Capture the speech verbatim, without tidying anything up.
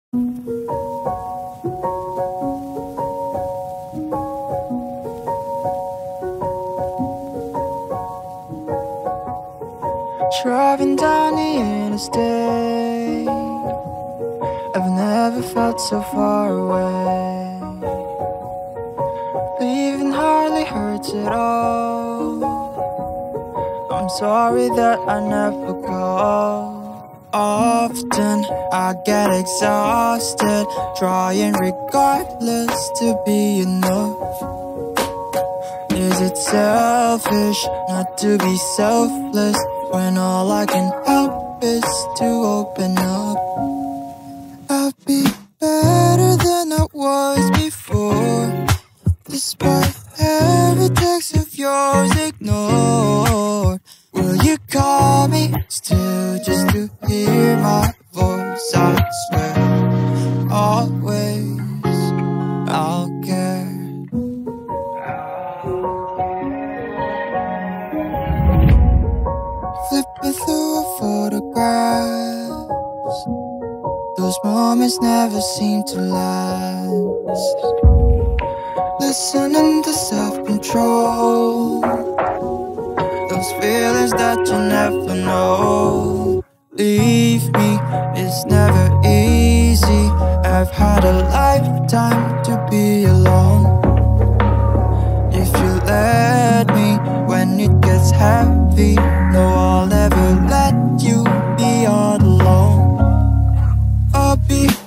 Driving down the interstate, I've never felt so far away. Leaving hardly hurts at all. I'm sorry that I never called. Often I get exhausted, trying regardless to be enough. Is it selfish not to be selfless when all I can help is to open up? I'll be better than I was before, despite every text of yours ignored. Will you call me still just to hear my voice? I swear, always I'll care. Flipping through photographs, those moments never seem to last. Listening to self-control, those feelings that you never know. Leave me, it's never easy. I've had a lifetime to be alone. If you let me when it gets heavy, no, I'll never let you be all alone. I'll be